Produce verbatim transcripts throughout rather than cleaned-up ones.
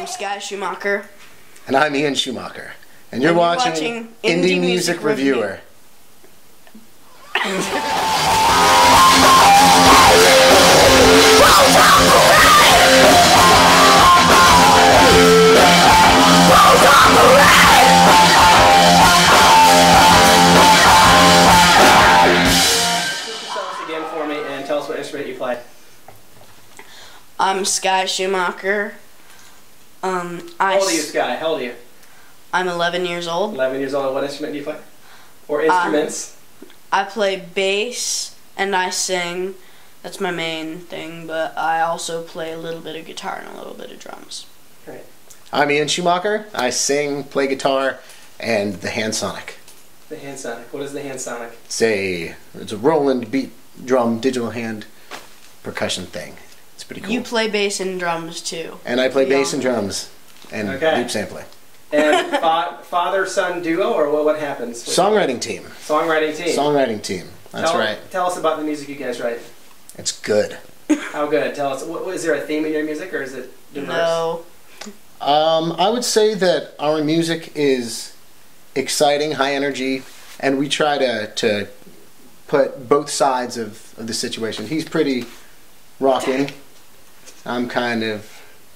Sky Schumacher. And I'm Ian Schumacher. And you're, and you're watching, watching Indie, Indie Music, Music Reviewer. Again for me and tell us what instrument you play. I'm Sky Schumacher. Um, I How old are you, Sky? How old are you? I'm eleven years old. eleven years old. And what instrument do you play? Or instruments? Um, I play bass and I sing. That's my main thing, but I also play a little bit of guitar and a little bit of drums. Great. I'm Ian Schumacher. I sing, play guitar, and the hand sonic. The hand sonic. What is the hand sonic? It's a, it's a Roland beat drum digital hand percussion thing. It's pretty cool. You play bass and drums too. And I play Yeah. bass and drums and Okay. loop sampling. And fa father-son duo, or what, what happens? Songwriting team. Songwriting team. Songwriting team. That's tell, right. Tell us about the music you guys write. It's good. How good? Tell us. What, is there a theme in your music, or is it diverse? No. Um, I would say that our music is exciting, high energy, and we try to to put both sides of, of the situation. He's pretty rocking. I'm kind of...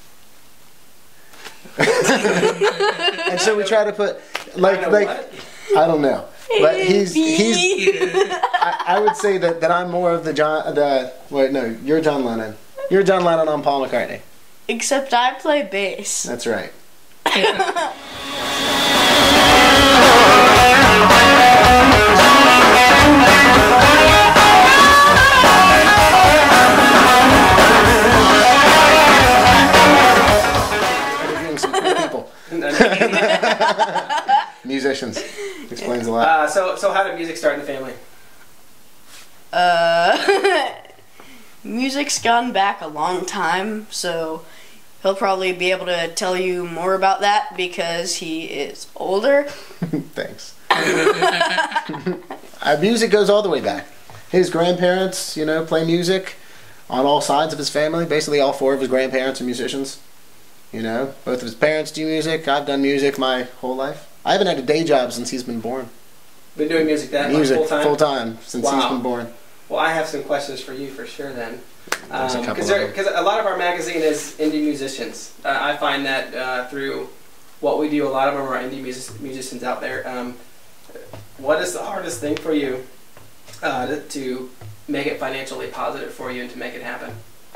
and so we try to put... like Kinda like what? I don't know. But he's... he's I, I would say that, that I'm more of the John... the Wait, no, you're John Lennon. You're John Lennon on Paul McCartney. Except I play bass. That's right. Interviewing some cool people. Musicians. Explains a lot. Uh, so, so how did music start in the family? Uh, music's gone back a long time, so he'll probably be able to tell you more about that because he is older. Thanks. uh, music goes all the way back. His grandparents, you know, play music on all sides of his family. Basically, all four of his grandparents are musicians. You know, both of his parents do music. I've done music my whole life. I haven't had a day job since he's been born. Been doing music that Music full time? full time since Wow. he's been born. Well, I have some questions for you for sure then. There's a Um, couple Because of them. a lot of our magazine is indie musicians. Uh, I find that uh, through what we do, a lot of them are indie music musicians out there. Um, what is the hardest thing for you uh, to, to make it financially positive for you and to make it happen?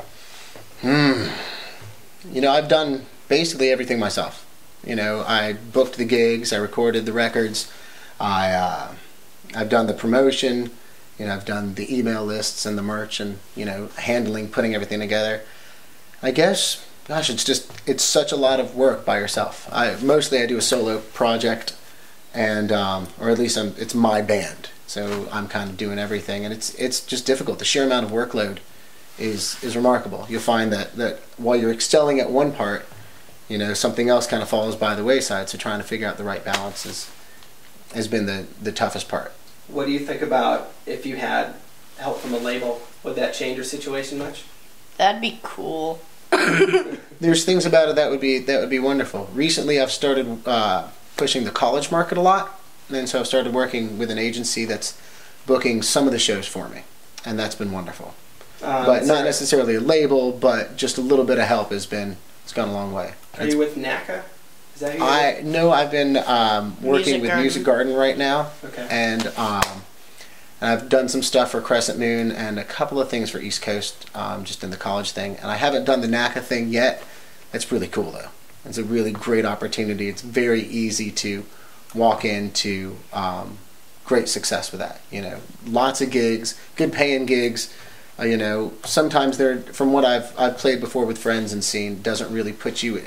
Hmm. You know, I've done basically everything myself. You know, I booked the gigs, I recorded the records, I, uh, I've done the promotion, you know, I've done the email lists and the merch and, you know, handling, putting everything together. I guess, gosh, it's just, it's such a lot of work by yourself. I, mostly I do a solo project, and, um, or at least I'm, it's my band, so I'm kind of doing everything, and it's, it's just difficult. The sheer amount of workload is, is remarkable. You'll find that, that while you're excelling at one part, you know, something else kind of falls by the wayside, so trying to figure out the right balance is, has been the, the toughest part. What do you think about if you had help from a label? Would that change your situation much? That'd be cool. There's things about it that would be that would be wonderful. Recently, I've started uh, pushing the college market a lot, and so I've started working with an agency that's booking some of the shows for me, and that's been wonderful. Um, but so not necessarily a label, but just a little bit of help has been it's gone a long way. Are you with NACA? Is that who you're I no, I've been um, working Music with Garden. Music Garden right now, with? Okay. and um, and I've done some stuff for Crescent Moon and a couple of things for East Coast, um, just in the college thing. And I haven't done the NACA thing yet. It's really cool though. It's a really great opportunity. It's very easy to walk into um, great success with that. You know, lots of gigs, good paying gigs. Uh, you know, sometimes they're, from what I've I've played before with friends and seen, doesn't really put you,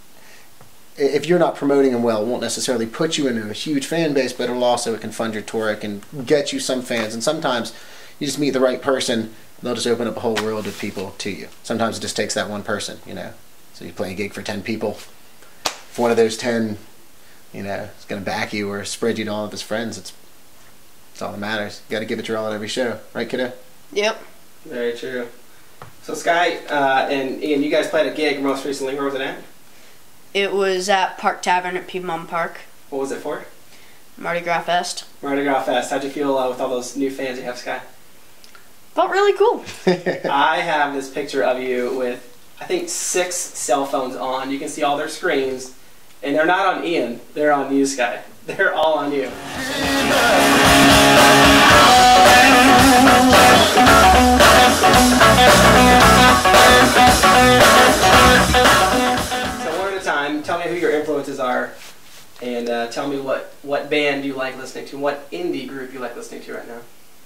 if you're not promoting them well, it won't necessarily put you into a huge fan base, but it'll also, it can fund your tour, it can get you some fans, and sometimes you just meet the right person, they'll just open up a whole world of people to you. Sometimes it just takes that one person, you know. So you play a gig for ten people. If one of those ten, you know, is going to back you or spread you to all of his friends, it's, it's all that matters. You got to give it your all at every show. Right, kiddo? Yep. Very true. So Sky uh, and Ian, you guys played a gig most recently. Where was it at? It was at Park Tavern at Piedmont Park. What was it for? Mardi Gras Fest. Mardi Gras Fest. How'd you feel uh, with all those new fans you have, Sky? Felt really cool. I have this picture of you with, I think, six cell phones on. You can see all their screens. And they're not on Ian. They're on you, Sky. They're all on you. So one at a time, tell me who your influences are. And uh, tell me what, what band you like listening to, what indie group you like listening to right now.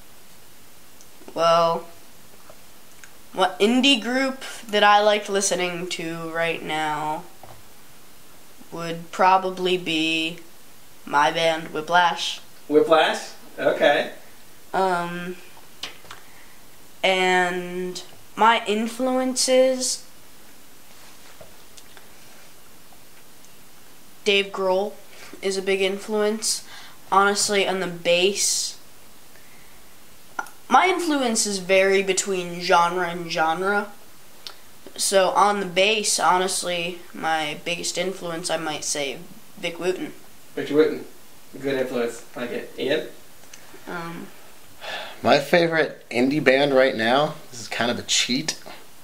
Well, what indie group that I like listening to right now would probably be my band, Whiplash. Whiplash? Okay. Um, and my influences, Dave Grohl is a big influence. Honestly, on the bass, my influences vary between genre and genre. So on the bass, honestly, my biggest influence, I might say, Vic Wooten. Victor Wooten. Good influence. Like it. Ian? Um, My favorite indie band right now, this is kind of a cheat,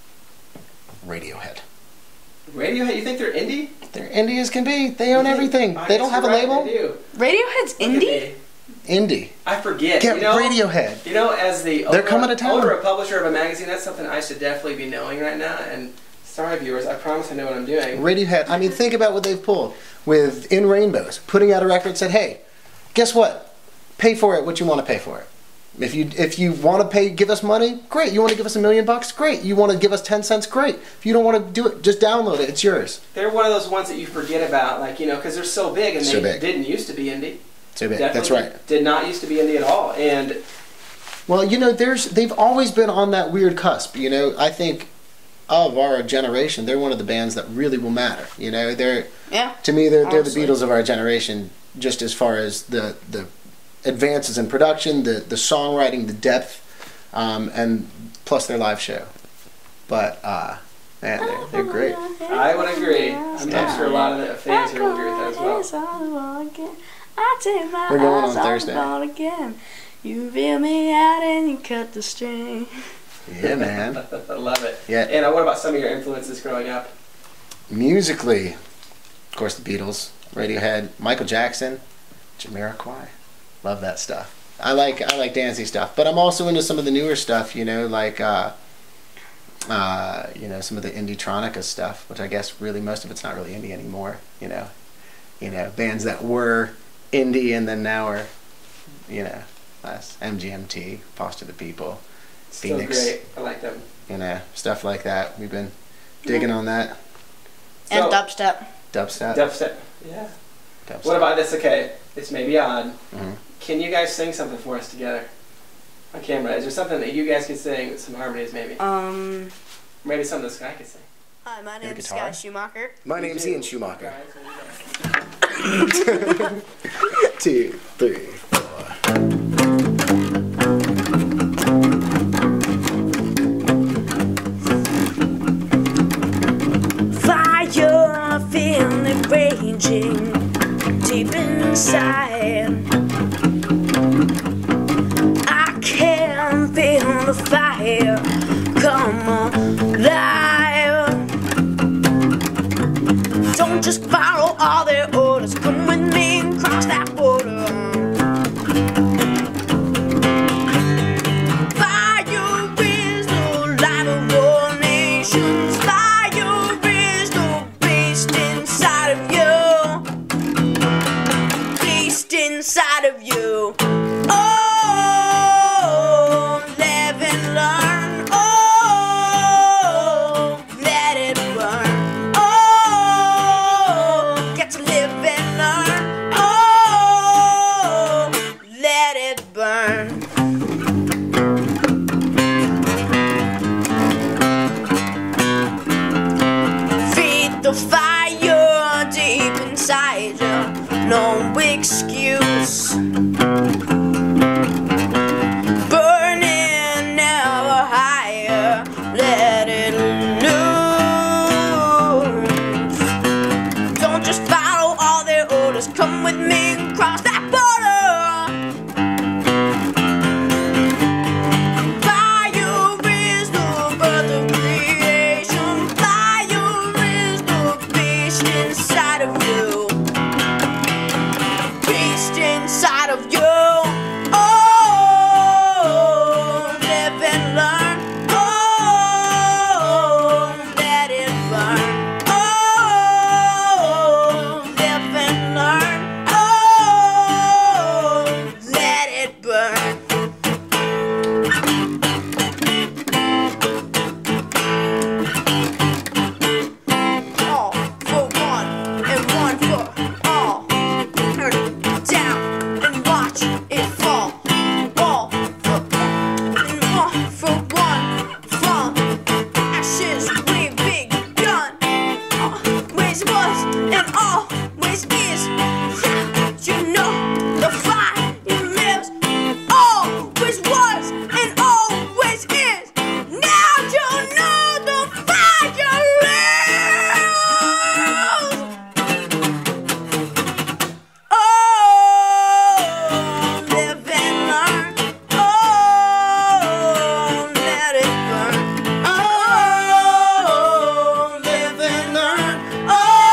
Radiohead. Radiohead? You think they're indie? They're indie as can be. They own You think- everything. I They guess don't have a you're right, label. They do. Radiohead's Look at indie? me. Indie. I forget. Get you know, Radiohead. You know, as the They're owner, coming to town. owner or publisher of a magazine, that's something I should definitely be knowing right now. And sorry, viewers, I promise I know what I'm doing. Radiohead. I mean, think about what they've pulled with In Rainbows, putting out a record. Said, hey, guess what? Pay for it what you want to pay for it. If you if you want to pay, give us money, great. You want to give us a million bucks, great. You want to give us ten cents, great. If you don't want to do it, just download it. It's yours. They're one of those ones that you forget about, like, you know, because they're so big and So they big. didn't used to be indie. Too big. Definitely That's right. Did not used to be indie at all. And Well, you know, there's they've always been on that weird cusp. You know, I think of our generation, they're one of the bands that really will matter. You know, they're Yeah. to me they're they're the Honestly. Beatles of our generation, just as far as the the advances in production, the the songwriting, the depth, um, and plus their live show. But uh, man, they're, they're great. I would agree. I'm Yeah. sure a lot of the fans here would agree with that as well. We're going on Thursday. Again. You reel me out and you cut the string. Yeah, man. I love it. Yeah. And uh, what about some of your influences growing up? Musically, of course, the Beatles, Radiohead, Michael Jackson, Jamiroquai. Love that stuff. I like I like dancey stuff, but I'm also into some of the newer stuff. You know, like uh, uh, you know, some of the indie-tronica stuff, which I guess really most of it's not really indie anymore. You know, you know, bands that were indie and then now are, you know, less M G M T, Foster the People, Still Phoenix. great. I like them. You know, stuff like that. We've been digging on that. And So- dubstep. Dubstep. Dubstep. Yeah. Dubstep. What about this? Okay, this may be odd. Mhm. Can you guys sing something for us together on camera? Is there something that you guys could sing with some harmonies, maybe? Um, Maybe something this guy could sing. hi, my Maybe name's guitar? Sky Schumacher. My name's You Ian do. Schumacher. Guys, there you go. Two, three, four. Fire, feel it raging deep inside. I can feel the fire come alive. Don't just follow all their orders. Come with me and cross that border. All for one and one for all. Turn it down and watch it fall. All for and one for one. From ashes we begun. Always was and always is. You know the fire lives. Always was and always is. Now you know the fire lives. Oh, live and learn. Oh, let it burn. Oh, live and learn. Oh,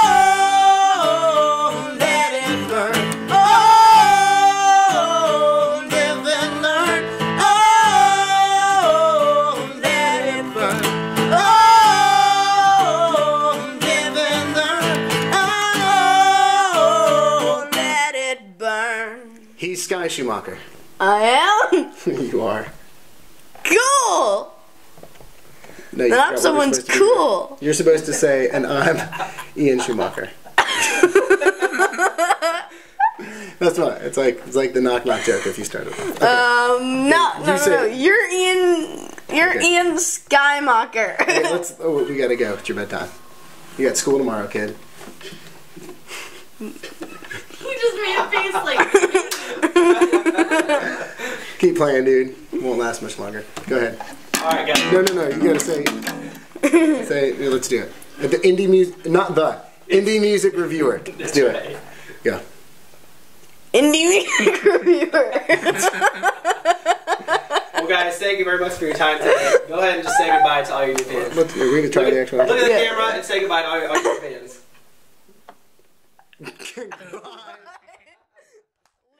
let it burn. Oh, live and learn. Oh, let it burn. Oh, live and learn. Oh, let it burn. He's Sky Schumacher. I am You are. cool. No, you And forgot I'm what someone's you're supposed to do. cool. You're supposed to say, and I'm Ian Schumacher. That's fine. It's like it's like the knock knock joke if you started with. Okay. Um, no, You no, no, say no. it. You're Ian. You're Okay. Ian Skymacher. Okay, let's. Oh, we gotta go. It's your bedtime. You got school tomorrow, kid. He just made a face like. Keep playing, dude. Won't last much longer. Go ahead. All right, guys. No, no, no. You gotta say. Say. yeah, Let's do it. Uh, The indie music, not the indie music reviewer. Let's do it. Go. Indie music reviewer. Well, guys, thank you very much for your time today. Go ahead and just say goodbye to all your new fans. Let's, we're gonna try Look the at, actual. look at the Yeah. camera and say goodbye to all your, all your